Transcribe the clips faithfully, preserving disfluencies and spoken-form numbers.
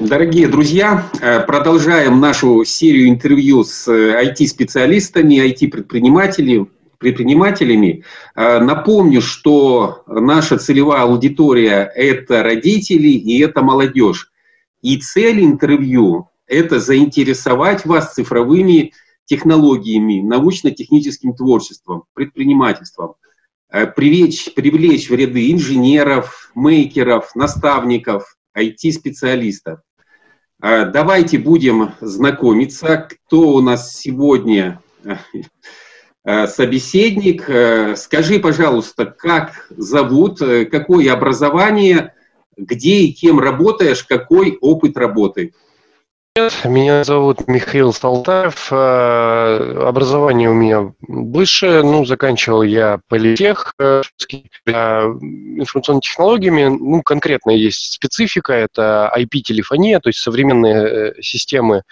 Дорогие друзья, продолжаем нашу серию интервью с ай ти-специалистами, ай ти-предпринимателями. предпринимателями. Напомню, что наша целевая аудитория – это родители и это молодежь. И цель интервью – это заинтересовать вас цифровыми технологиями, научно-техническим творчеством, предпринимательством, привлечь, привлечь в ряды инженеров, мейкеров, наставников, ай ти-специалистов. Давайте будем знакомиться, кто у нас сегодня собеседник. Скажи, пожалуйста, как зовут, какое образование, где и кем работаешь, какой опыт работы? Меня зовут Михаил Салтаев. Образование у меня высшее. Ну, заканчивал я политех информационными технологиями. Ну, конкретно есть специфика. Это ай пи-телефония, то есть современные системы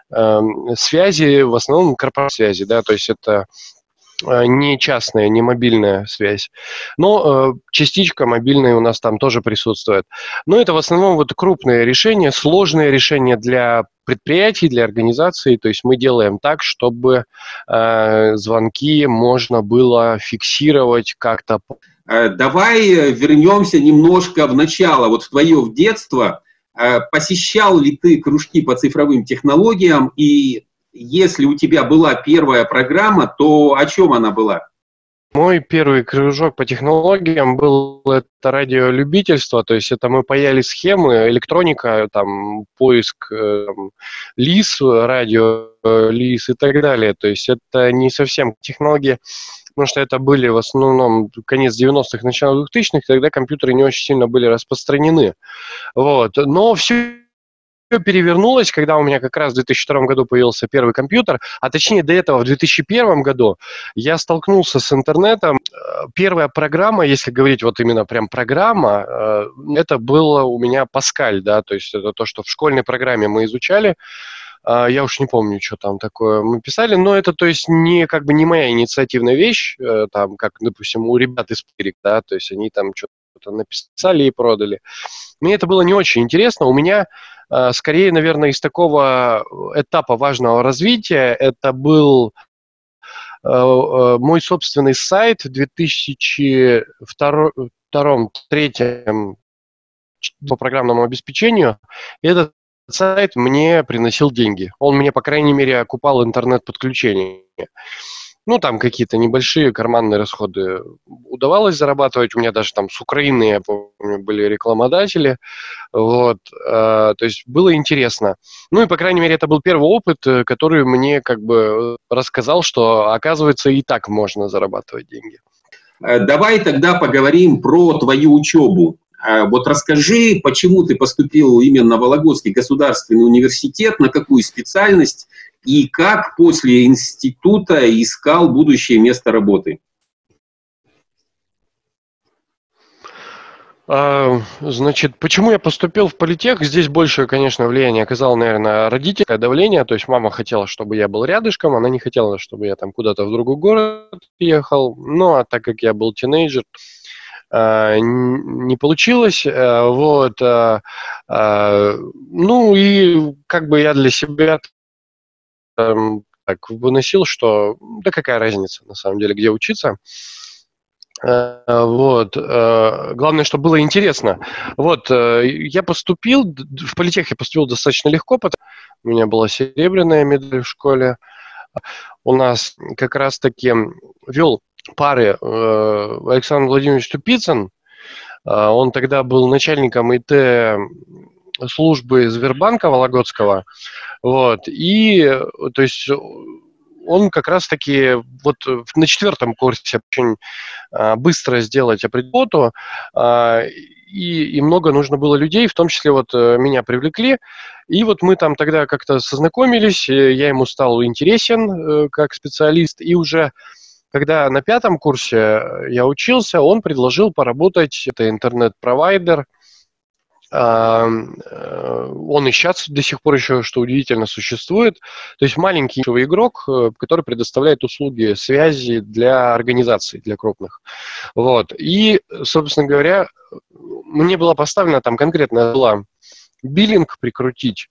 связи, в основном корпоративной связи, да, то есть это не частная, не мобильная связь. Но э, частичка мобильная у нас там тоже присутствует. Но это в основном вот крупные решения, сложные решения для предприятий, для организаций. То есть мы делаем так, чтобы э, звонки можно было фиксировать как-то. Давай вернемся немножко в начало, вот в твое детство. Посещал ли ты кружки по цифровым технологиям, и если у тебя была первая программа, то о чем она была? Мой первый кружок по технологиям был это радиолюбительство, то есть это мы паяли схемы, электроника, там, поиск там, лис, радио, лис и так далее. То есть это не совсем технологии, потому что это были в основном конец девяностых, начало двухтысячных, тогда компьютеры не очень сильно были распространены. Вот. Но все перевернулось, когда у меня как раз в две тысячи втором году появился первый компьютер, а точнее до этого в две тысячи первом году я столкнулся с интернетом. Первая программа, если говорить вот именно прям программа, это было у меня Паскаль, да, то есть это то, что в школьной программе мы изучали. Я уж не помню, что там такое мы писали, но это, то есть, не как бы не моя инициативная вещь, там, как, допустим, у ребят из Пирик, да, то есть они там что-то написали и продали. Мне это было не очень интересно. У меня скорее, наверное, из такого этапа важного развития это был мой собственный сайт в две тысячи втором-третьем по программному обеспечению. И этот сайт мне приносил деньги. Он мне, по крайней мере, окупал интернет-подключение. Ну, там какие-то небольшие карманные расходы удавалось зарабатывать. У меня даже там с Украины, я помню, были рекламодатели. Вот, э, то есть было интересно. Ну и, по крайней мере, это был первый опыт, который мне как бы рассказал, что, оказывается, и так можно зарабатывать деньги. Давай тогда поговорим про твою учебу. Вот расскажи, почему ты поступил именно в Вологодский государственный университет, на какую специальность, и как после института искал будущее место работы? Значит, почему я поступил в политех? Здесь большее, конечно, влияние оказало, наверное, родительское давление. То есть мама хотела, чтобы я был рядышком, она не хотела, чтобы я там куда-то в другой город ехал. Ну, а так как я был тинейджер, не получилось. Вот. Ну, и как бы я для себя так выносил, что да какая разница, на самом деле, где учиться. Вот. Главное, чтобы было интересно. Вот. Я поступил, в политех я поступил достаточно легко, потому что у меня была серебряная медаль в школе. У нас как раз-таки вел пары Александр Владимирович Тупицын. Он тогда был начальником ИТ службы Сбербанка Вологодского. Вот. И, то есть, он как раз-таки вот на четвертом курсе очень быстро сделать работу, и, и много нужно было людей, в том числе вот меня привлекли. И вот мы там тогда как-то сознакомились, я ему стал интересен как специалист, и уже когда на пятом курсе я учился, он предложил поработать, это интернет-провайдер. Он и сейчас до сих пор еще, что удивительно, существует. То есть маленький игрок, который предоставляет услуги связи для организаций, для крупных. Вот. И, собственно говоря, мне была поставлена там конкретная была биллинг прикрутить.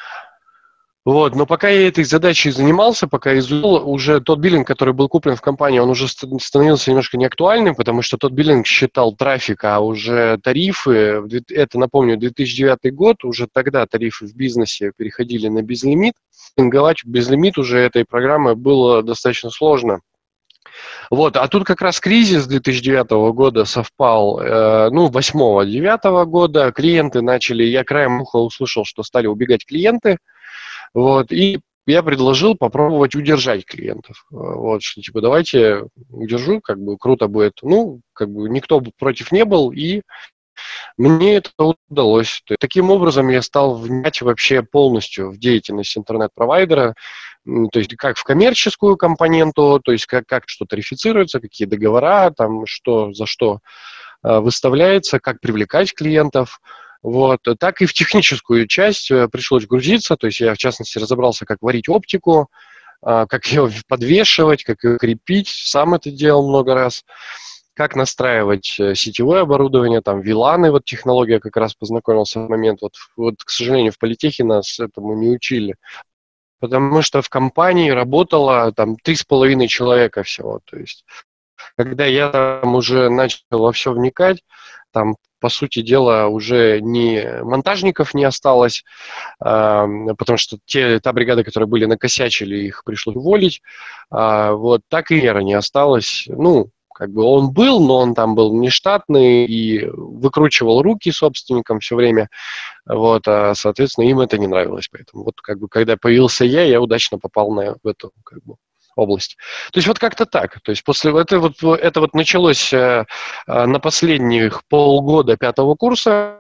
Вот, но пока я этой задачей занимался, пока изучил, уже тот биллинг, который был куплен в компании, он уже становился немножко неактуальным, потому что тот биллинг считал трафик, а уже тарифы, это, напомню, две тысячи девятый год, уже тогда тарифы в бизнесе переходили на безлимит. Биллинговать безлимит уже этой программы было достаточно сложно. Вот, а тут как раз кризис две тысячи девятого года совпал, э, ну, восьмого-девятого года, клиенты начали, я краем уха услышал, что стали убегать клиенты. Вот, и я предложил попробовать удержать клиентов. Вот, что типа давайте удержу, как бы круто будет. Ну, как бы никто против не был, и мне это удалось. Таким образом я стал внять вообще полностью в деятельность интернет-провайдера, то есть как в коммерческую компоненту, то есть как, как что тарифицируется, какие договора, там, что за что выставляется, как привлекать клиентов. Вот, так и в техническую часть пришлось грузиться, то есть я, в частности, разобрался, как варить оптику, как ее подвешивать, как ее крепить, сам это делал много раз, как настраивать сетевое оборудование, там, виланы, вот технология как раз познакомился в момент, вот, вот, к сожалению, в политехе нас этому не учили, потому что в компании работало там три с половиной человека всего, то есть когда я там уже начал во все вникать, там, по сути дела, уже ни монтажников не осталось, э, потому что те, та бригада, которые были накосячили, их пришлось уволить. Э, вот так и Эра не осталось. Ну, как бы он был, но он там был нештатный и выкручивал руки собственникам все время. Вот, а, соответственно, им это не нравилось. Поэтому вот как бы когда появился я, я удачно попал на, в эту как бы область. То есть вот как-то так. То есть после это вот, это вот началось э, на последних полгода пятого курса,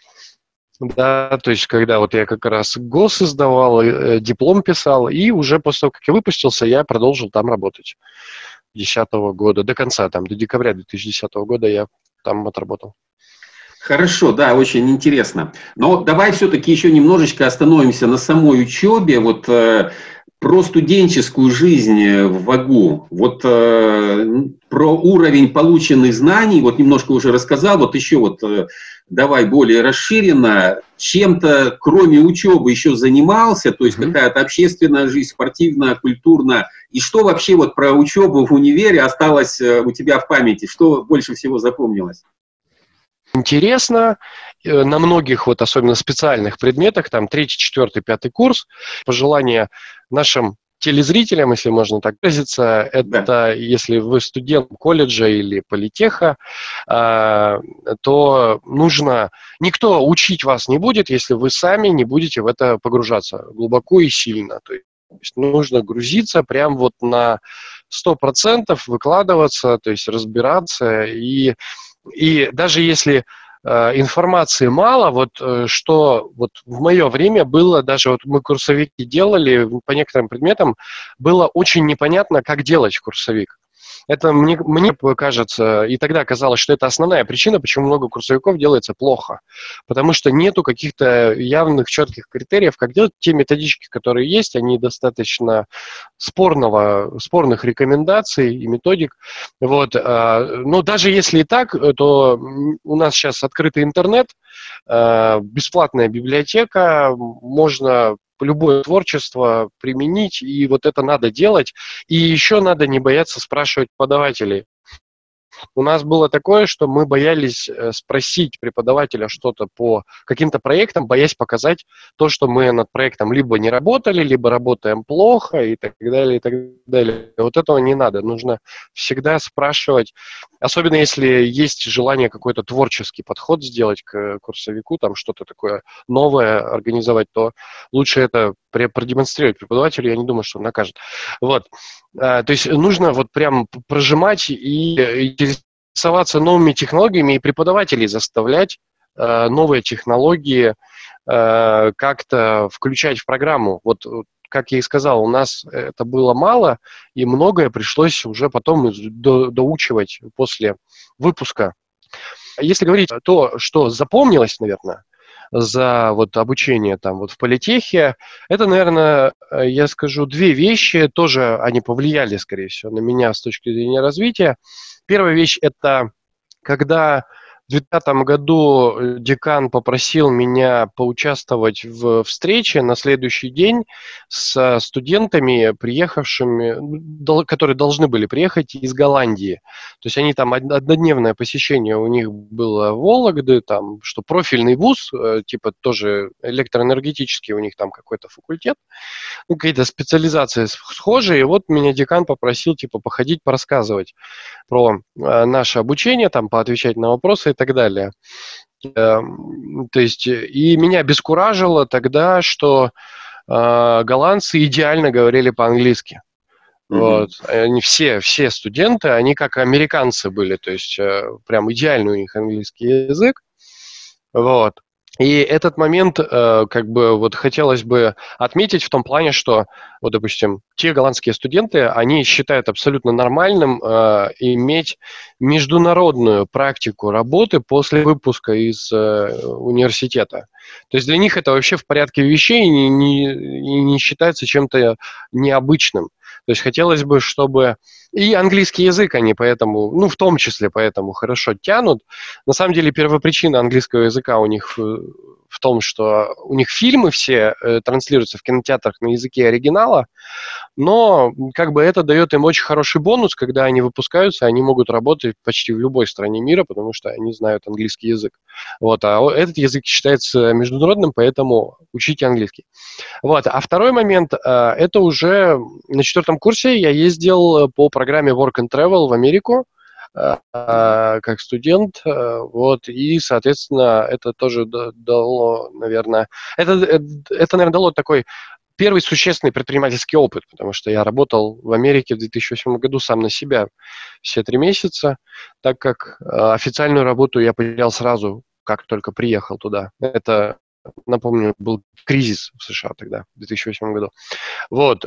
да, то есть когда вот я как раз ГОС издавал, э, диплом писал, и уже после того, как я выпустился, я продолжил там работать. две тысячи десятого года, до конца, там, до декабря две тысячи десятого года я там отработал. Хорошо, да, очень интересно. Но давай все-таки еще немножечко остановимся на самой учебе. Вот э, про студенческую жизнь в ВАГУ. Вот э, про уровень полученных знаний, вот немножко уже рассказал. Вот еще вот э, давай более расширенно. Чем-то, кроме учебы, еще занимался? То есть mm-hmm. какая-то общественная жизнь, спортивная, культурная. И что вообще вот про учебу в универе осталось у тебя в памяти? Что больше всего запомнилось? Интересно, на многих, вот особенно специальных предметах, там третий, четвертый, пятый курс, пожелания нашим телезрителям, если можно так выразиться, это да. Если вы студент колледжа или политеха, то нужно, никто учить вас не будет, если вы сами не будете в это погружаться глубоко и сильно. То есть нужно грузиться прям вот на сто процентов, выкладываться, то есть разбираться и И даже если э, информации мало, вот э, что вот в мое время было, даже вот мы курсовики делали по некоторым предметам, было очень непонятно, как делать курсовик. Это мне, мне кажется, и тогда казалось, что это основная причина, почему много курсовиков делается плохо. Потому что нету каких-то явных, четких критериев, как делать. Те методички, которые есть, они достаточно спорного, спорных рекомендаций и методик. Вот. Но даже если и так, то у нас сейчас открытый интернет, бесплатная библиотека, можно любое творчество применить, и вот это надо делать. И еще надо не бояться спрашивать преподавателей. У нас было такое, что мы боялись спросить преподавателя что-то по каким-то проектам, боясь показать то, что мы над проектом либо не работали, либо работаем плохо и так далее, и так далее. Вот этого не надо. Нужно всегда спрашивать, особенно если есть желание какой-то творческий подход сделать к курсовику, там что-то такое новое организовать, то лучше это продемонстрировать преподавателю, я не думаю, что он накажет. Вот. То есть нужно вот прям прожимать и интересоваться новыми технологиями, и преподавателей заставлять новые технологии как-то включать в программу. Вот, как я и сказал, у нас это было мало, и многое пришлось уже потом доучивать после выпуска. Если говорить то, что запомнилось, наверное, за вот обучение там вот в политехе, это, наверное, я скажу, две вещи, тоже они повлияли, скорее всего, на меня с точки зрения развития. Первая вещь – это когда две тысячи пятом году декан попросил меня поучаствовать в встрече на следующий день с студентами, приехавшими, которые должны были приехать из Голландии. То есть они там однодневное посещение у них было в Вологды, там, что профильный вуз, типа тоже электроэнергетический у них там какой-то факультет, ну, какие-то специализации схожие. И вот меня декан попросил, типа, походить, порассказывать про э, наше обучение, там, поотвечать на вопросы и так далее. Э, то есть, и меня обескуражило тогда, что э, голландцы идеально говорили по-английски. Mm-hmm. Вот. Они все, все студенты, они как американцы были, то есть э, прям идеальный у них английский язык. Вот. И этот момент, э, как бы, вот хотелось бы отметить в том плане, что, вот, допустим, те голландские студенты, они считают абсолютно нормальным э, иметь международную практику работы после выпуска из э, университета. То есть для них это вообще в порядке вещей и не, не, не считается чем-то необычным. То есть хотелось бы, чтобы... И английский язык они поэтому, ну, в том числе поэтому хорошо тянут. На самом деле первопричина английского языка у них в, в том, что у них фильмы все э, транслируются в кинотеатрах на языке оригинала, но как бы это дает им очень хороший бонус, когда они выпускаются, они могут работать почти в любой стране мира, потому что они знают английский язык. Вот, а этот язык считается международным, поэтому учите английский. Вот. А второй момент, это уже на четвертом курсе я ездил по программе Work and Travel в Америку как студент, вот, и, соответственно, это тоже дало, наверное, это, это, наверное, дало такой первый существенный предпринимательский опыт, потому что я работал в Америке в две тысячи восьмом году сам на себя все три месяца, так как официальную работу я потерял сразу, как только приехал туда. Это, напомню, был кризис в США тогда, в две тысячи восьмом году. Вот.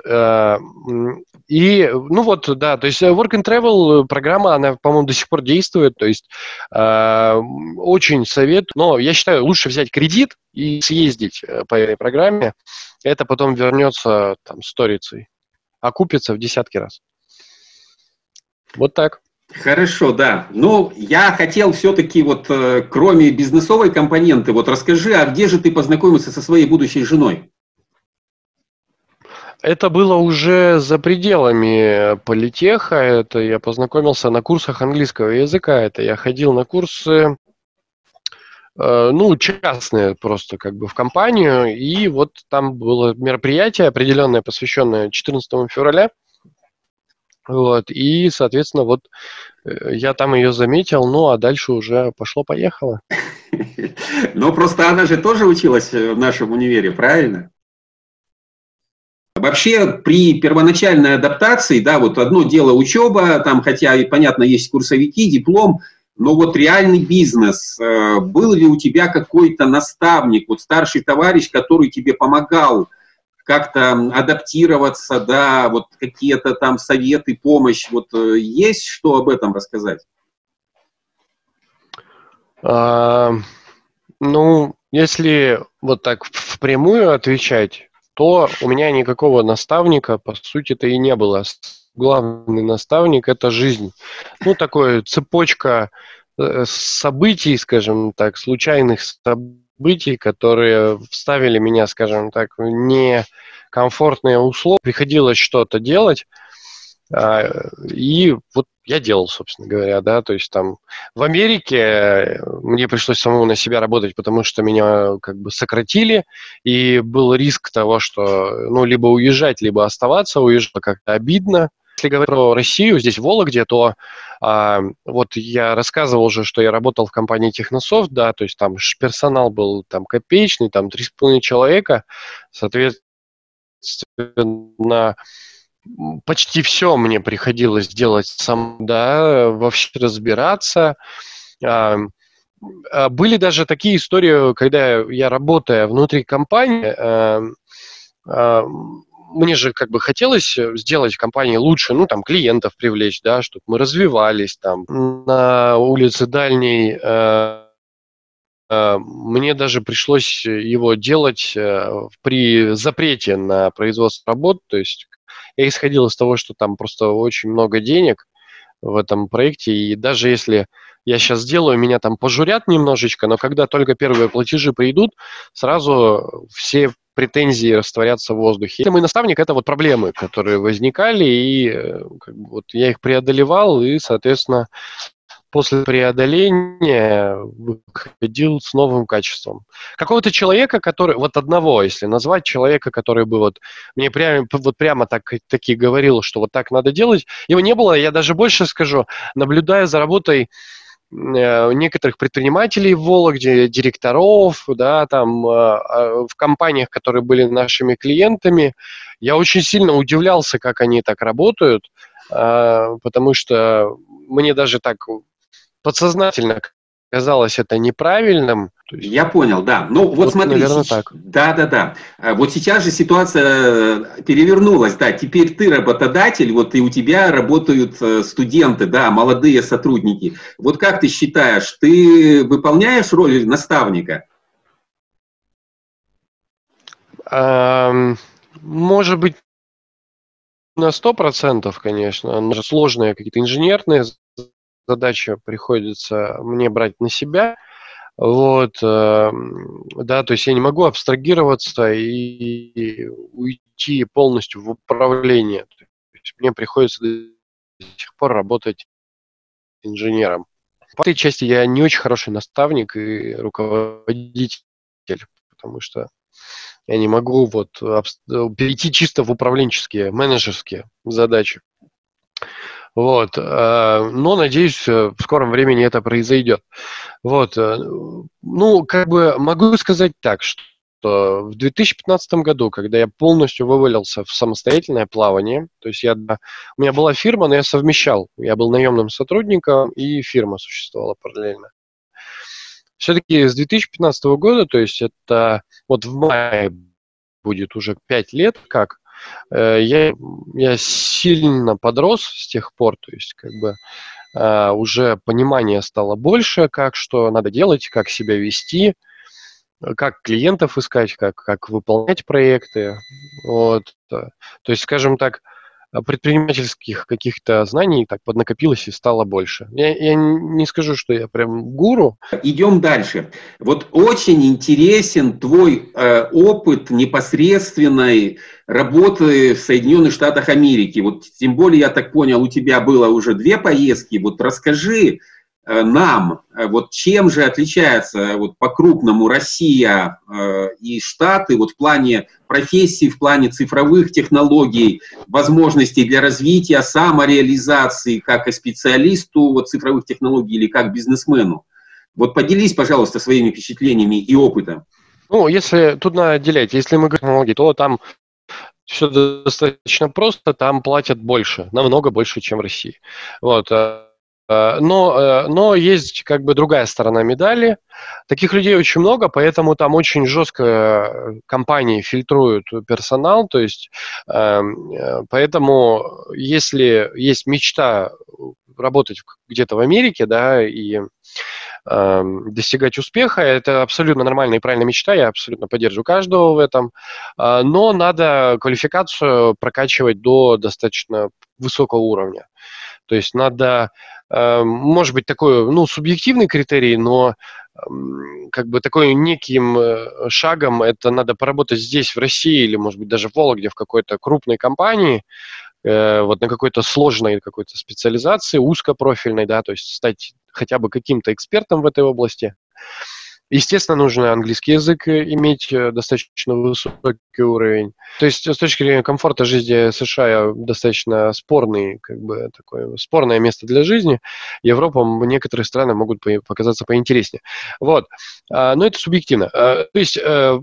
И, ну вот, да, то есть Work and Travel программа, она, по-моему, до сих пор действует, то есть очень советую, но я считаю, лучше взять кредит и съездить по этой программе, это потом вернется там сторицей, окупится в десятки раз. Вот так. Хорошо, да. Но я хотел все-таки вот, кроме бизнесовой компоненты, вот расскажи, а где же ты познакомился со своей будущей женой? Это было уже за пределами политеха, это я познакомился на курсах английского языка, это я ходил на курсы, ну, частные просто как бы в компанию, и вот там было мероприятие определенное, посвященное четырнадцатому февраля, вот, и, соответственно, вот я там ее заметил, ну, а дальше уже пошло-поехало. Ну, просто она же тоже училась в нашем универе, правильно? Вообще, при первоначальной адаптации, да, вот одно дело учеба, там, хотя, и понятно, есть курсовики, диплом, но вот реальный бизнес, был ли у тебя какой-то наставник, вот старший товарищ, который тебе помогал как-то адаптироваться, да, вот какие-то там советы, помощь, вот есть что об этом рассказать? А, ну, если вот так впрямую отвечать, то у меня никакого наставника, по сути-то, и не было. Главный наставник – это жизнь. Ну, такая цепочка событий, скажем так, случайных событий, которые вставили меня, скажем так, в некомфортные условия. Приходилось что-то делать, и вот я делал, собственно говоря, да, то есть там в Америке мне пришлось самому на себя работать, потому что меня как бы сократили, и был риск того, что, ну, либо уезжать, либо оставаться, уезжать как-то обидно. Если говорить про Россию, здесь в Вологде, то а, вот я рассказывал уже, что я работал в компании Технософт, да, то есть там персонал был там копеечный, там три с половиной человека, соответственно, почти все мне приходилось делать сам, да, вообще разбираться. Были даже такие истории, когда я, работая внутри компании, мне же как бы хотелось сделать компании лучше, ну, там, клиентов привлечь, да, чтобы мы развивались, там, на улице Дальней. Мне даже пришлось его делать при запрете на производство работ, то есть я исходил из того, что там просто очень много денег в этом проекте, и даже если я сейчас сделаю, меня там пожурят немножечко, но когда только первые платежи придут, сразу все претензии растворятся в воздухе. И мой наставник – это вот проблемы, которые возникали, и как бы, вот я их преодолевал, и, соответственно, после преодоления выходил с новым качеством. Какого-то человека, который, вот одного, если назвать, человека, который бы вот мне прямо, вот прямо так, таки говорил, что вот так надо делать, его не было. Я даже больше скажу, наблюдая за работой некоторых предпринимателей в Вологде, директоров, да, там, в компаниях, которые были нашими клиентами, я очень сильно удивлялся, как они так работают, потому что мне даже так подсознательно казалось это неправильным. Я понял, да. Ну вот, вот смотри, наверное, так. Да, да, да. Вот сейчас же ситуация перевернулась, да. Теперь ты работодатель, вот и у тебя работают студенты, да, молодые сотрудники. Вот как ты считаешь, ты выполняешь роль наставника? А, может быть, на сто процентов, конечно. Но сложные какие-то инженерные задачи приходится мне брать на себя. Вот, да, то есть я не могу абстрагироваться и уйти полностью в управление. То есть мне приходится до сих пор работать инженером. По этой части я не очень хороший наставник и руководитель, потому что я не могу вот перейти чисто в управленческие, менеджерские задачи. Вот, но, надеюсь, в скором времени это произойдет. Вот, ну, как бы могу сказать так, что в две тысячи пятнадцатом году, когда я полностью вывалился в самостоятельное плавание, то есть я, у меня была фирма, но я совмещал, я был наемным сотрудником, и фирма существовала параллельно. Все-таки с две тысячи пятнадцатого года, то есть это вот в мае будет уже пять лет, как Я, я сильно подрос с тех пор, то есть как бы uh, уже понимание стало больше, как что надо делать, как себя вести, как клиентов искать, как, как выполнять проекты. Вот. То есть, скажем так, предпринимательских каких-то знаний так поднакопилось и стало больше. Я, я не скажу, что я прям гуру. Идем дальше. Вот очень интересен твой э, опыт непосредственной работы в Соединенных Штатах Америки. Вот тем более, я так понял, у тебя было уже две поездки. Вот расскажи э, нам, э, вот чем же отличается вот по-крупному Россия э, и Штаты вот в плане профессий, в плане цифровых технологий, возможностей для развития, самореализации как и специалисту вот, цифровых технологий или как бизнесмену. Вот поделись, пожалуйста, своими впечатлениями и опытом. Ну, если тут надо отделять, если мы говорим о технологии, то там все достаточно просто, там платят больше, намного больше, чем в России. Вот. Но, но есть как бы другая сторона медали. Таких людей очень много, поэтому там очень жестко компании фильтруют персонал. То есть, поэтому если есть мечта работать где-то в Америке, да, и достигать успеха, это абсолютно нормальная и правильная мечта, я абсолютно поддерживаю каждого в этом, но надо квалификацию прокачивать до достаточно высокого уровня. То есть надо, может быть, такой, ну, субъективный критерий, но как бы такой неким шагом это надо поработать здесь, в России, или, может быть, даже в Вологде, в какой-то крупной компании, вот на какой-то сложной какой-то специализации, узкопрофильной, да, то есть стать хотя бы каким-то экспертом в этой области. Естественно, нужно английский язык иметь достаточно высокий уровень. То есть с точки зрения комфорта жизни США достаточно спорный, как бы такое спорное место для жизни. Европа, некоторые страны могут показаться поинтереснее. Вот. Но это субъективно. То есть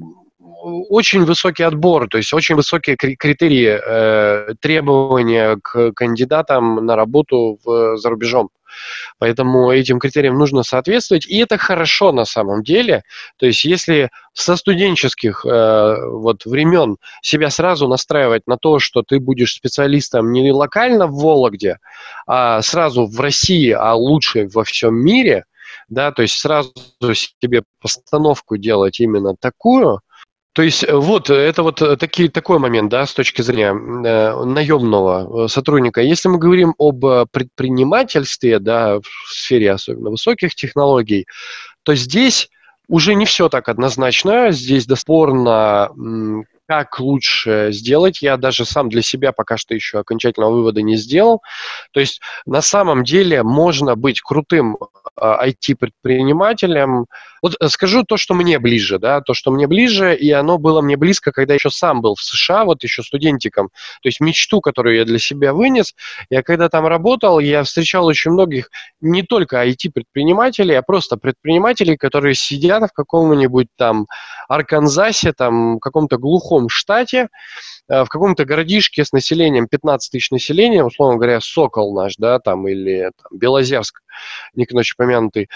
очень высокий отбор, то есть очень высокие критерии э, требования к кандидатам на работу в, за рубежом. Поэтому этим критериям нужно соответствовать, и это хорошо на самом деле. То есть если со студенческих э, вот, времен себя сразу настраивать на то, что ты будешь специалистом не локально в Вологде, а сразу в России, а лучше во всем мире, да, то есть сразу себе постановку делать именно такую, То есть вот это вот таки, такой момент, да, с точки зрения э, наемного сотрудника. Если мы говорим об предпринимательстве, да, в сфере особенно высоких технологий, то здесь уже не все так однозначно. Здесь бесспорно, как лучше сделать. Я даже сам для себя пока что еще окончательного вывода не сделал. То есть на самом деле можно быть крутым ай ти-предпринимателем. Вот скажу то, что мне ближе, да, то, что мне ближе, и оно было мне близко, когда еще сам был в США, вот еще студентиком. То есть мечту, которую я для себя вынес, я когда там работал, я встречал очень многих не только ай ти-предпринимателей, а просто предпринимателей, которые сидят в каком-нибудь там Арканзасе, там, в каком-то глухом штате, в каком-то городишке с населением пятнадцать тысяч населения, условно говоря, Сокол наш, да, там, или там, Белозерск, не к ночи помянутый,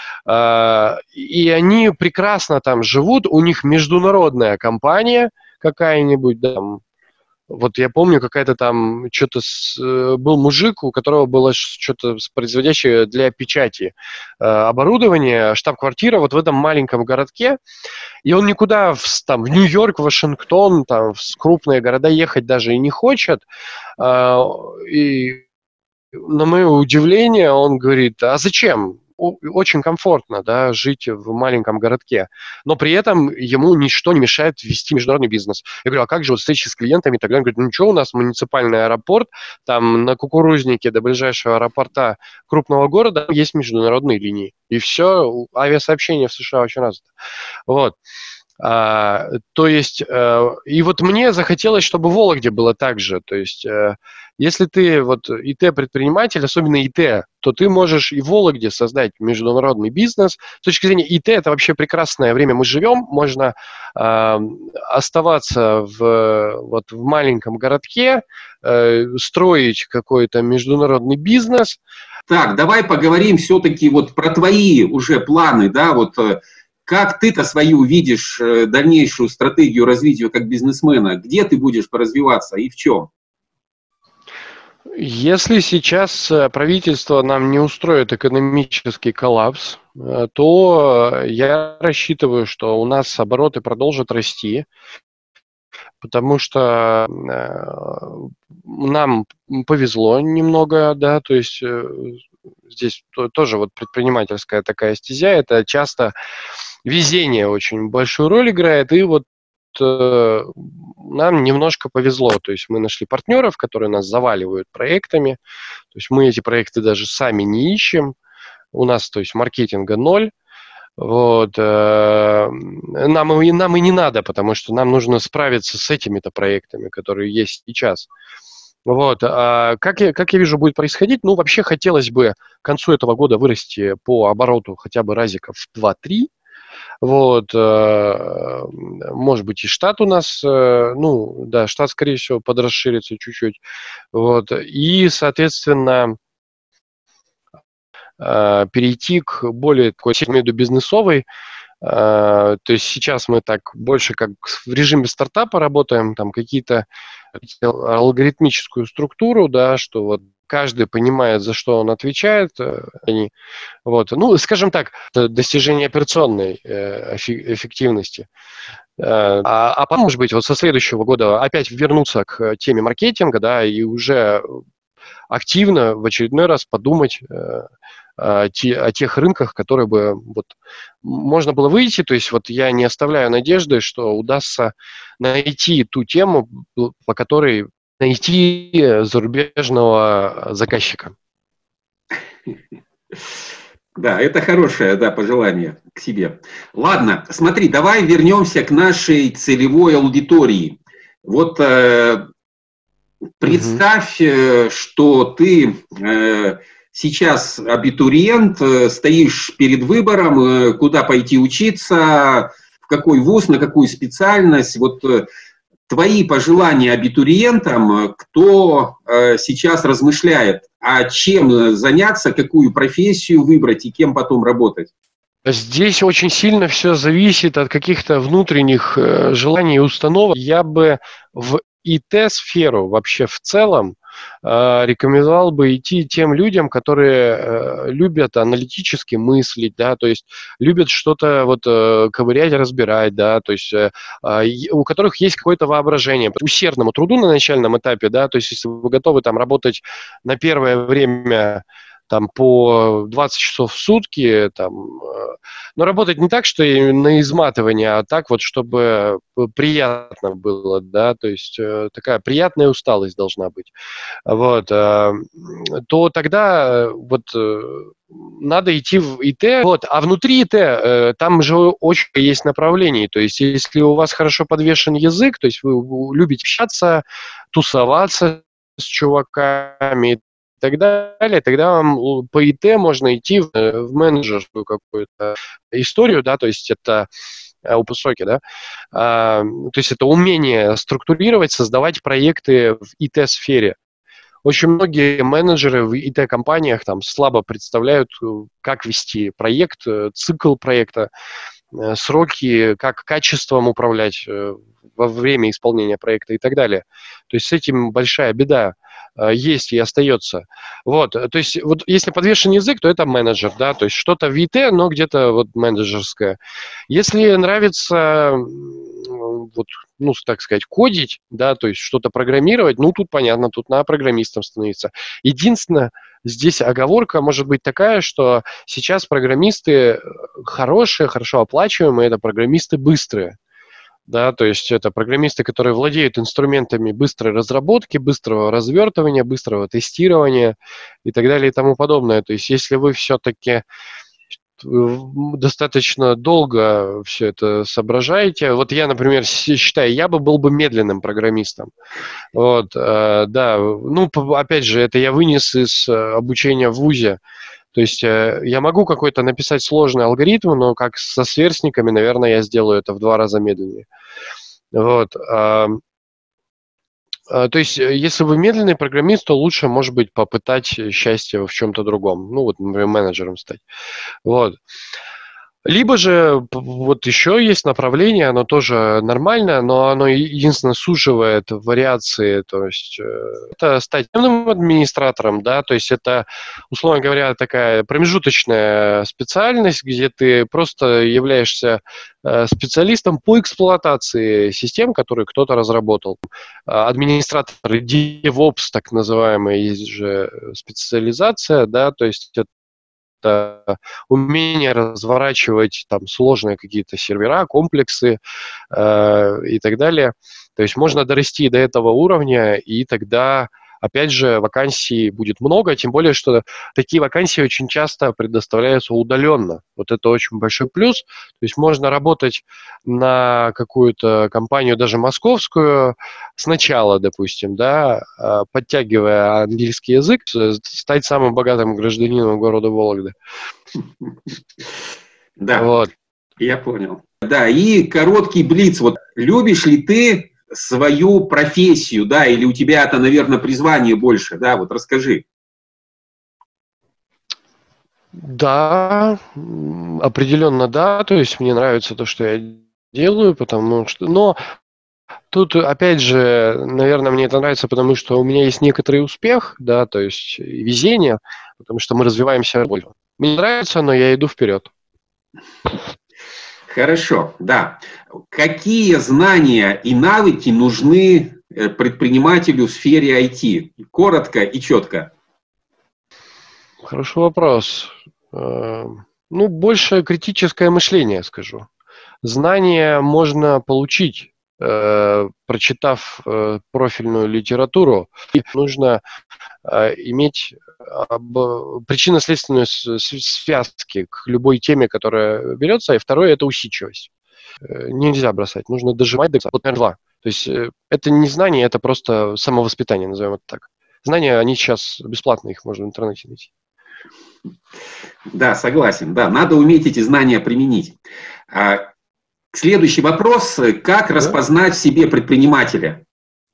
и они прекрасно там живут, у них международная компания какая-нибудь, да, там, вот я помню, какая-то там, что-то с, был мужик, у которого было что-то производящее для печати э, оборудование, штаб-квартира вот в этом маленьком городке, и он никуда в, там, в Нью-Йорк, Вашингтон, там, в крупные города ехать даже и не хочет, э, и на мое удивление он говорит, а зачем? Очень комфортно, да, жить в маленьком городке, но при этом ему ничто не мешает вести международный бизнес. Я говорю, а как же вот встречи с клиентами и так далее? Он говорит, ну ничего, у нас муниципальный аэропорт, там на Кукурузнике до ближайшего аэропорта крупного города есть международные линии, и все, авиасообщение в США очень развито. Вот. А, то есть, э, и вот мне захотелось, чтобы в Вологде было так же. То есть, э, если ты вот ай ти-предприниматель, особенно ай ти, то ты можешь и в Вологде создать международный бизнес. С точки зрения ай ти это вообще прекрасное время мы живем. Можно э, оставаться в, вот, в маленьком городке, э, строить какой-то международный бизнес. Так, давай поговорим все-таки вот про твои уже планы, да, вот как ты-то свою видишь дальнейшую стратегию развития как бизнесмена? Где ты будешь развиваться и в чем? Если сейчас правительство нам не устроит экономический коллапс, то я рассчитываю, что у нас обороты продолжат расти, потому что нам повезло немного, да, то есть здесь тоже вот предпринимательская такая стезя, это часто везение очень большую роль играет, и вот э, нам немножко повезло, то есть мы нашли партнеров, которые нас заваливают проектами, то есть мы эти проекты даже сами не ищем, у нас, то есть, маркетинга ноль, вот, э, нам, и, нам и не надо, потому что нам нужно справиться с этими-то проектами, которые есть сейчас. Вот, а как я, как я вижу, будет происходить, ну, вообще хотелось бы к концу этого года вырасти по обороту хотя бы разиков в два-три. Вот, может быть, и штат у нас, ну, да, штат, скорее всего, подрасширится чуть-чуть. Вот, и, соответственно, перейти к более такой, я имею в виду, бизнесовой. То есть сейчас мы так больше как в режиме стартапа работаем, там какие-то алгоритмическую структуру, да, что вот каждый понимает, за что он отвечает. Они, вот, ну, скажем так, достижение операционной э, эффективности. Э, а, а потом, может быть, вот со следующего года опять вернуться к теме маркетинга, да, и уже активно в очередной раз подумать э, о, те, о тех рынках, которые бы вот можно было выйти. То есть вот я не оставляю надежды, что удастся найти ту тему, по которой найти зарубежного заказчика. Да, это хорошее, да, пожелание к себе. Ладно, смотри, давай вернемся к нашей целевой аудитории. Вот э, представь, э, что ты э, сейчас абитуриент, э, стоишь перед выбором, э, куда пойти учиться, в какой вуз, на какую специальность. Вот э, твои пожелания абитуриентам, кто э, сейчас размышляет, а чем заняться, какую профессию выбрать и кем потом работать? Здесь очень сильно все зависит от каких-то внутренних э, желаний и установок. Я бы в ай ти-сферу вообще в целом э, рекомендовал бы идти тем людям, которые э, любят аналитически мыслить, да, то есть любят что-то вот э, ковырять, разбирать, да, то есть э, э, у которых есть какое-то воображение. Усердному труду на начальном этапе, да, то есть если вы готовы там работать на первое время там по двадцать часов в сутки, там, э, но работать не так, что и на изматывание, а так вот, чтобы приятно было, да, то есть э, такая приятная усталость должна быть, вот, э, то тогда вот э, надо идти в ИТ, вот, а внутри ИТ э, там же очень есть направлений, то есть если у вас хорошо подвешен язык, то есть вы, вы любите общаться, тусоваться с чуваками, и так далее, тогда вам по ИТ можно идти в, в менеджерскую какую-то историю, да, то есть это опусоки, да, а, то есть это умение структурировать, создавать проекты в ИТ-сфере. Очень многие менеджеры в ИТ-компаниях там слабо представляют, как вести проект, цикл проекта, сроки, как качеством управлять во время исполнения проекта и так далее. То есть с этим большая беда есть и остается. Вот, то есть вот если подвешен язык, то это менеджер, да, то есть что-то в ИТ, но где-то вот менеджерское. Если нравится вот, ну, так сказать, кодить, да, то есть что-то программировать, ну, тут понятно, тут надо программистом становиться. Единственное, здесь оговорка может быть такая, что сейчас программисты хорошие, хорошо оплачиваемые, это программисты быстрые. Да, то есть это программисты, которые владеют инструментами быстрой разработки, быстрого развертывания, быстрого тестирования и так далее и тому подобное. То есть если вы все-таки достаточно долго все это соображаете, вот я, например, считаю, я бы был бы медленным программистом. Вот, э, да, ну, опять же, это я вынес из обучения в ВУЗе. То есть э, я могу какой-то написать сложный алгоритм, но как со сверстниками, наверное, я сделаю это в два раза медленнее. Вот. Э, э, то есть если вы медленный программист, то лучше, может быть, попытать счастье в чем-то другом. Ну, вот, например, менеджером стать. Вот. Либо же вот еще есть направление, оно тоже нормально, но оно единственно суживает вариации, то есть это стать системным администратором, да, то есть это, условно говоря, такая промежуточная специальность, где ты просто являешься специалистом по эксплуатации систем, которые кто-то разработал. Администратор, DevOps, так называемая, есть же специализация, да, то есть это это умение разворачивать там сложные какие-то сервера, комплексы э, и так далее. То есть можно дорасти до этого уровня, и тогда, опять же, вакансий будет много, тем более, что такие вакансии очень часто предоставляются удаленно. Вот это очень большой плюс. То есть можно работать на какую-то компанию, даже московскую, сначала, допустим, да, подтягивая английский язык, стать самым богатым гражданином города Вологды. Да, вот. Я понял. Да, и короткий блиц. Вот любишь ли ты свою профессию, да, или у тебя это, наверное, призвание больше, да, вот расскажи. Да, определенно да, то есть мне нравится то, что я делаю, потому что, но тут, опять же, наверное, мне это нравится, потому что у меня есть некоторый успех, да, то есть везение, потому что мы развиваемся. Мне нравится, но я иду вперед. Хорошо, да. Какие знания и навыки нужны предпринимателю в сфере ай ти? Коротко и четко. Хороший вопрос. Ну, больше критическое мышление, скажу. Знания можно получить, прочитав профильную литературу. И нужно иметь причинно-следственную связки к любой теме, которая берется. И второе – это усидчивость. Нельзя бросать, нужно дожимать до вот, наверное, два. То есть это не знание, это просто самовоспитание, назовем это так. Знания, они сейчас бесплатные, их можно в интернете найти. Да, согласен. Да, надо уметь эти знания применить. Следующий вопрос. Как да? распознать в себе предпринимателя?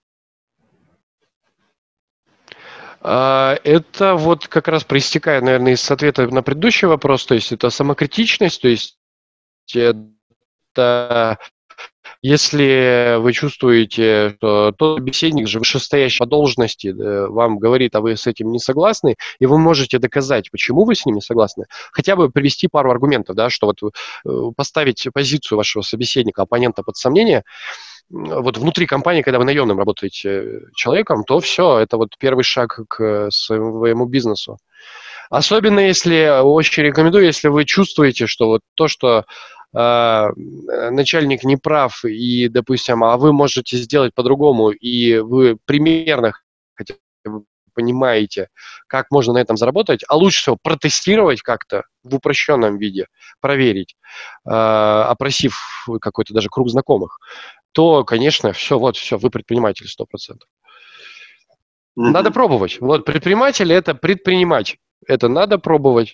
Это вот как раз проистекает, наверное, из ответа на предыдущий вопрос. То есть это самокритичность, то есть это Если вы чувствуете, что тот собеседник же вышестоящий по должности вам говорит, а вы с этим не согласны, и вы можете доказать, почему вы с ним не согласны, хотя бы привести пару аргументов, да, что вот поставить позицию вашего собеседника, оппонента под сомнение, вот внутри компании, когда вы наемным работаете человеком, то все, это вот первый шаг к своему бизнесу. Особенно если, очень рекомендую, если вы чувствуете, что вот то, что э, начальник не прав, и, допустим, а вы можете сделать по-другому, и вы примерно хотя бы понимаете, как можно на этом заработать, а лучше всего протестировать как-то в упрощенном виде, проверить, э, опросив какой-то даже круг знакомых, то, конечно, все, вот, все, вы предприниматель сто процентов. Mm-hmm. Надо пробовать. Вот, предприниматель – это предпринимать. Это надо пробовать.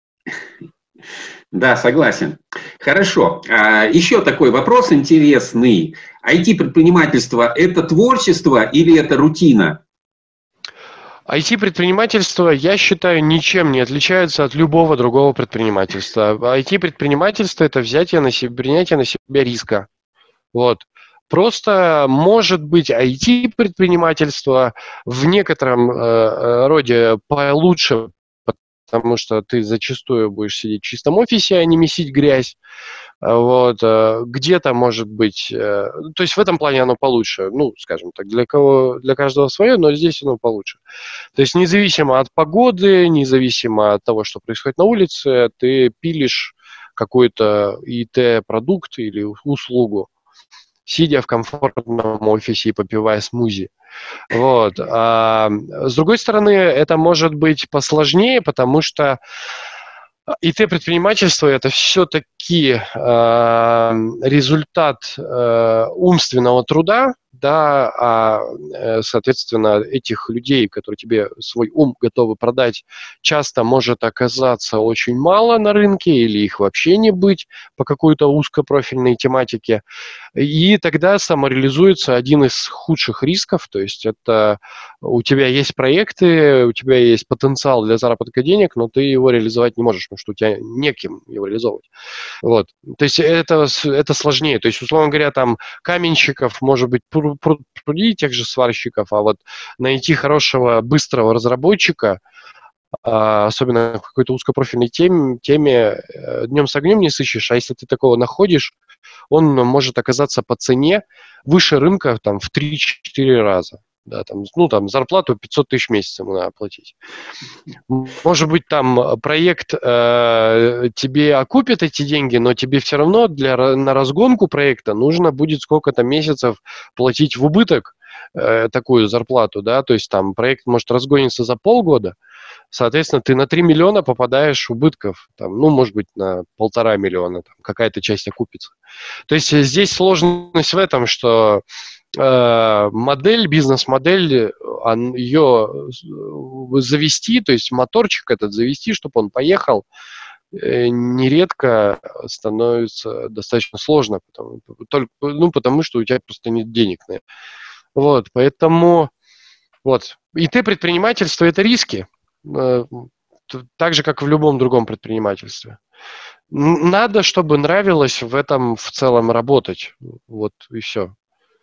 Да, согласен. Хорошо. А, еще такой вопрос интересный. ай ти-предпринимательство – это творчество или это рутина? ай ти-предпринимательство, я считаю, ничем не отличается от любого другого предпринимательства. ай ти-предпринимательство – это взятие на себя, принятие на себя риска. Вот. Просто может быть ай ти-предпринимательство в некотором э, роде получше, потому что ты зачастую будешь сидеть в чистом офисе, а не месить грязь. Вот. Где-то может быть... То есть в этом плане оно получше. Ну, скажем так, для кого, для каждого свое, но здесь оно получше. То есть независимо от погоды, независимо от того, что происходит на улице, ты пилишь какой-то ай ти-продукт или услугу, сидя в комфортном офисе и попивая смузи. Вот. А с другой стороны, это может быть посложнее, потому что ай ти-предпринимательство – это все-таки э, результат э, умственного труда, да, а, соответственно, этих людей, которые тебе свой ум готовы продать, часто может оказаться очень мало на рынке или их вообще не быть по какой-то узкопрофильной тематике. И тогда самореализуется один из худших рисков, то есть это у тебя есть проекты, у тебя есть потенциал для заработка денег, но ты его реализовать не можешь, потому что у тебя неким его реализовывать. Вот. То есть это, это сложнее. То есть, условно говоря, там каменщиков, может быть, пруди тех же сварщиков, а вот найти хорошего, быстрого разработчика, особенно в какой-то узкопрофильной теме, теме днем с огнем не сыщешь, а если ты такого находишь, он может оказаться по цене выше рынка там, в три-четыре раза. Да, там, ну, там, зарплату пятьсот тысяч в месяц ему надо платить. Может быть, там проект э, тебе окупит эти деньги, но тебе все равно для, на разгонку проекта нужно будет сколько-то месяцев платить в убыток э, такую зарплату, да, то есть там проект может разгониться за полгода, соответственно, ты на три миллиона попадаешь убытков, там, ну, может быть, на полтора миллиона, там, какая-то часть окупится. То есть здесь сложность в этом, что э, модель, бизнес-модель, ее завести, то есть моторчик этот завести, чтобы он поехал, э, нередко становится достаточно сложно, потому, только, ну, потому что у тебя просто нет денег на это. Вот, поэтому вот. ай ти-предпринимательство – это риски. Так же, как в любом другом предпринимательстве. Надо, чтобы нравилось в этом в целом работать. Вот и все.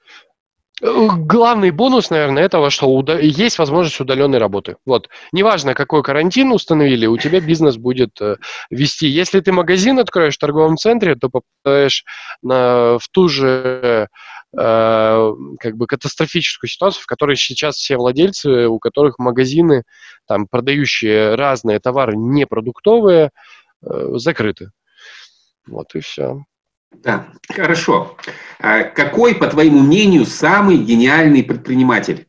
Главный бонус, наверное, этого, что уда- есть возможность удаленной работы. Вот. Неважно, какой карантин установили, у тебя бизнес будет э, вести. Если ты магазин откроешь в торговом центре, то попадаешь на, в ту же э, как бы катастрофическую ситуацию, в которой сейчас все владельцы, у которых магазины, там, продающие разные товары непродуктовые, э, закрыты. Вот и все. Да, хорошо. А какой, по твоему мнению, самый гениальный предприниматель?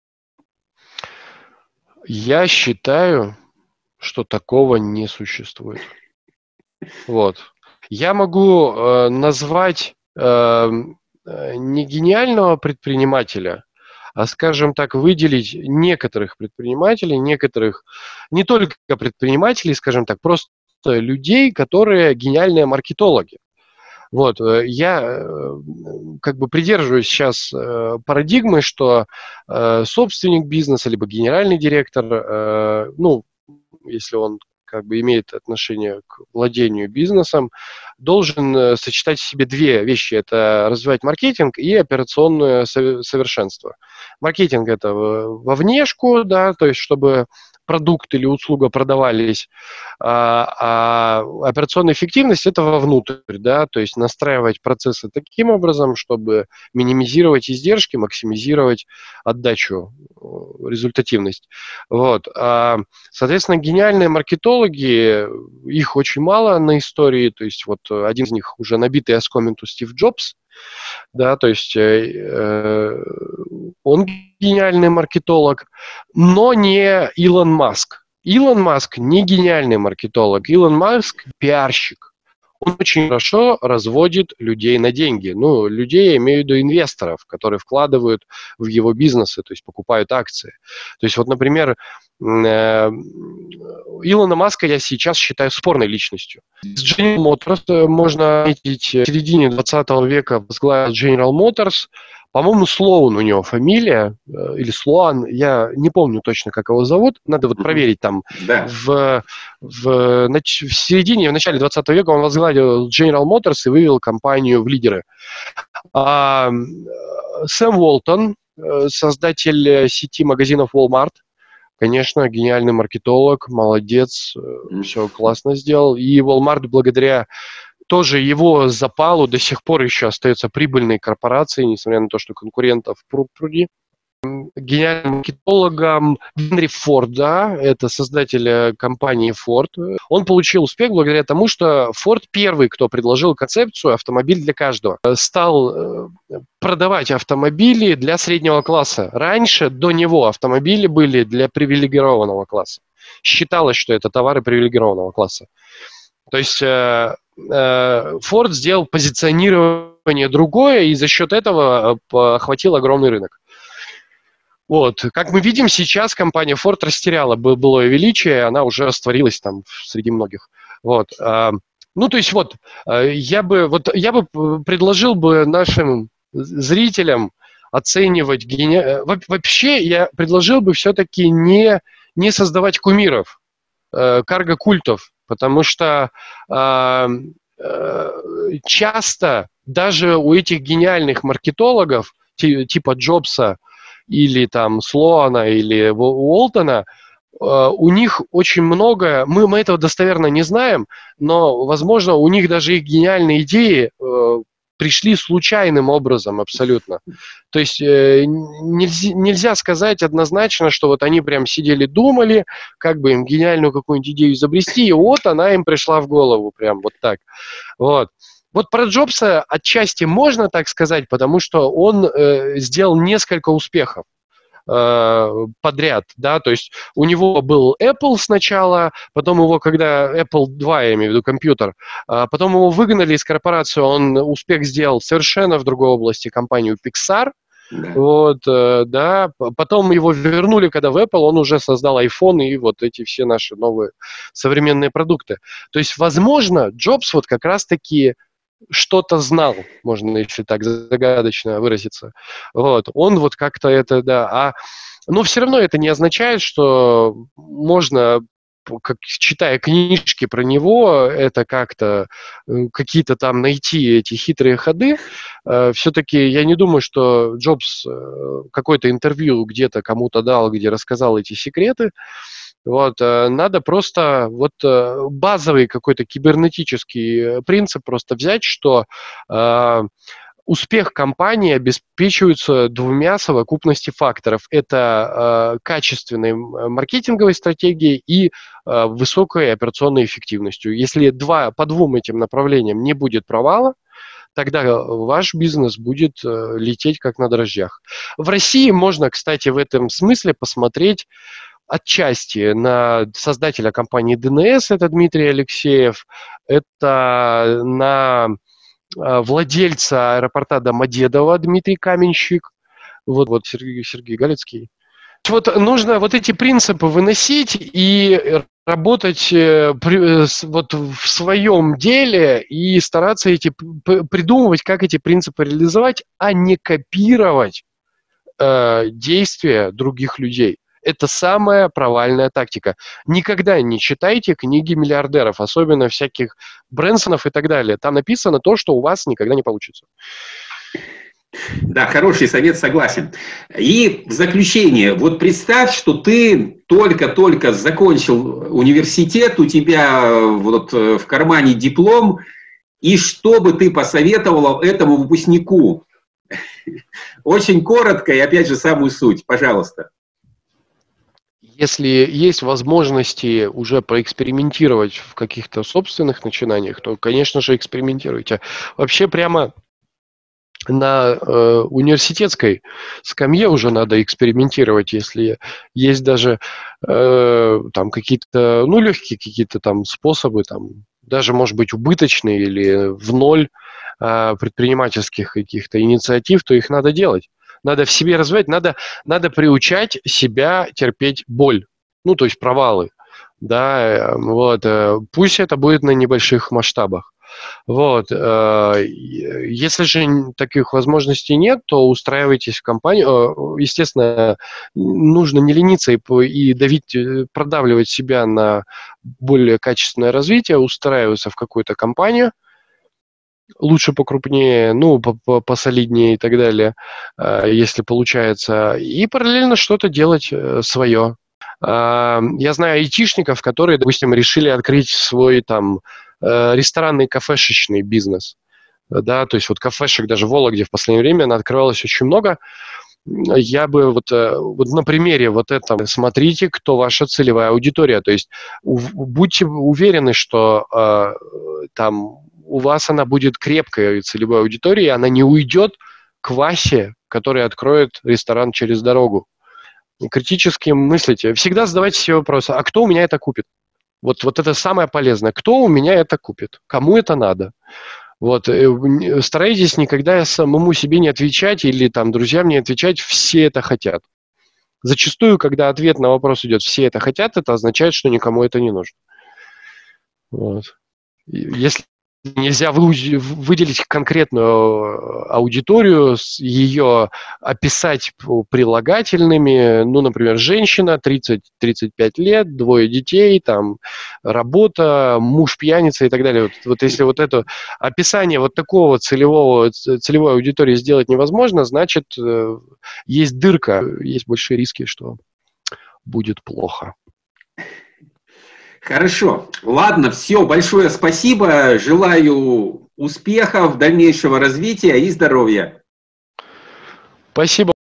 Я считаю, что такого не существует. Вот. Я могу э, назвать э, не гениального предпринимателя, а, скажем так, выделить некоторых предпринимателей, некоторых, не только предпринимателей, скажем так, просто людей, которые гениальные маркетологи. Вот, я как бы придерживаюсь сейчас парадигмы, что собственник бизнеса, либо генеральный директор, ну, если он как бы имеет отношение к владению бизнесом, должен сочетать в себе две вещи. Это развивать маркетинг и операционное совершенство. Маркетинг – это во внешку, да, то есть чтобы продукт или услуга продавались, а, а операционная эффективность – это вовнутрь, да, то есть настраивать процессы таким образом, чтобы минимизировать издержки, максимизировать отдачу, результативность. Вот. А, соответственно, гениальные маркетологи, их очень мало на истории, то есть вот один из них уже набитый оскоминту Стив Джобс, да, то есть э, он гениальный маркетолог, но не Илон Маск. Илон Маск не гениальный маркетолог, Илон Маск пиарщик. Он очень хорошо разводит людей на деньги. Ну, людей, я имею в виду инвесторов, которые вкладывают в его бизнесы, то есть покупают акции. То есть вот, например, Илона Маска я сейчас считаю спорной личностью. С General Motors можно отметить, в середине двадцатого века возглавил General Motors. По-моему, Слоун у него фамилия, или Слоан, я не помню точно, как его зовут, надо вот проверить там. Да. В, в, в середине, в начале двадцатого века он возглавил General Motors и вывел компанию в лидеры. А, Сэм Уолтон, создатель сети магазинов Walmart, конечно, гениальный маркетолог, молодец, все классно сделал. И Walmart благодаря тоже его запалу до сих пор еще остается прибыльной корпорацией, несмотря на то, что конкурентов пруд-пруди. Гениальным маркетологом Генри Форда, это создатель компании Ford, он получил успех благодаря тому, что Ford первый, кто предложил концепцию «автомобиль для каждого», стал продавать автомобили для среднего класса. Раньше, до него, автомобили были для привилегированного класса. Считалось, что это товары привилегированного класса. То есть Ford сделал позиционирование другое, и за счет этого охватил огромный рынок. Вот. Как мы видим, сейчас компания Ford растеряла былое величие, она уже растворилась там среди многих. Вот. Ну, то есть вот, я бы, вот, я бы предложил бы нашим зрителям оценивать гени... Вообще, я предложил бы все-таки не, не создавать кумиров, карго-культов, потому что э, э, часто даже у этих гениальных маркетологов, типа Джобса или там Слоана или Уолтона, э, у них очень много, мы, мы этого достоверно не знаем, но, возможно, у них даже их гениальные идеи э, пришли случайным образом абсолютно. То есть э, нельзя, нельзя сказать однозначно, что вот они прям сидели, думали, как бы им гениальную какую-нибудь идею изобрести, и вот она им пришла в голову, прям вот так. Вот. Вот про Джобса отчасти можно так сказать, потому что он э, сделал несколько успехов подряд, да, то есть у него был Apple сначала, потом его, когда Apple два, я имею в виду компьютер, потом его выгнали из корпорации, он успех сделал совершенно в другой области, компанию Pixar, да. Вот, да, потом его вернули, когда в Apple, он уже создал iPhone и вот эти все наши новые современные продукты. То есть, возможно, Джобс вот как раз-таки что-то знал, можно, если так загадочно выразиться. Вот. Он вот как-то это, да. А, но все равно это не означает, что можно, как, читая книжки про него, это как-то, какие-то там найти эти хитрые ходы. Все-таки я не думаю, что Джобс какое-то интервью где-то кому-то дал, где рассказал эти секреты. Вот, надо просто вот базовый какой-то кибернетический принцип просто взять, что э, успех компании обеспечивается двумя совокупностью факторов. Это э, качественной маркетинговой стратегией и э, высокой операционной эффективностью. Если два, по двум этим направлениям не будет провала, тогда ваш бизнес будет э, лететь как на дрожжах. В России можно, кстати, в этом смысле посмотреть отчасти на создателя компании ди эн эс, это Дмитрий Алексеев, это на владельца аэропорта Домодедово Дмитрий Каменщик, вот, вот Сергей, Сергей Галицкий. Вот нужно вот эти принципы выносить и работать вот в своем деле и стараться эти, придумывать, как эти принципы реализовать, а не копировать э, действия других людей. Это самая провальная тактика. Никогда не читайте книги миллиардеров, особенно всяких Брэнсонов и так далее. Там написано то, что у вас никогда не получится. Да, хороший совет, согласен. И в заключение, вот представь, что ты только-только закончил университет, у тебя вот в кармане диплом, и что бы ты посоветовал этому выпускнику? Очень коротко и опять же самую суть, пожалуйста. Если есть возможности уже поэкспериментировать в каких-то собственных начинаниях, то, конечно же, экспериментируйте. Вообще прямо на э, университетской скамье уже надо экспериментировать, если есть даже э, там какие-то, ну, легкие какие-то там способы, там, даже, может быть, убыточные или в ноль э, предпринимательских каких-то инициатив, то их надо делать. Надо в себе развивать, надо, надо приучать себя терпеть боль, ну, то есть провалы, да, вот, э, пусть это будет на небольших масштабах. Вот. Если же таких возможностей нет, то устраивайтесь в компанию. Естественно, нужно не лениться и, и давить, продавливать себя на более качественное развитие, устраиваться в какую-то компанию, лучше покрупнее, ну, посолиднее и так далее, если получается, и параллельно что-то делать свое. Я знаю айтишников, которые, допустим, решили открыть свой там ресторанный кафешечный бизнес. Да, то есть вот кафешек даже в Вологде в последнее время открывалось очень много. Я бы вот, вот на примере вот этого смотрите, кто ваша целевая аудитория. То есть будьте уверены, что э, там у вас она будет крепкой целевой аудиторией, она не уйдет к Васе, который откроет ресторан через дорогу. Критически мыслите. Всегда задавайте себе вопрос, а кто у меня это купит? Вот, вот это самое полезное. Кто у меня это купит? Кому это надо? Вот. Старайтесь никогда самому себе не отвечать или там друзьям не отвечать «все это хотят». Зачастую, когда ответ на вопрос идет «все это хотят», это означает, что никому это не нужно. Вот. Если нельзя выделить конкретную аудиторию, ее описать прилагательными, ну, например, женщина, тридцать-тридцать пять лет, двое детей, там, работа, муж пьяница и так далее. Вот, вот если вот это описание вот такого целевого, целевой аудитории сделать невозможно, значит, есть дырка, есть большие риски, что будет плохо. Хорошо. Ладно, все, большое спасибо. Желаю успехов, дальнейшего развития и здоровья. Спасибо.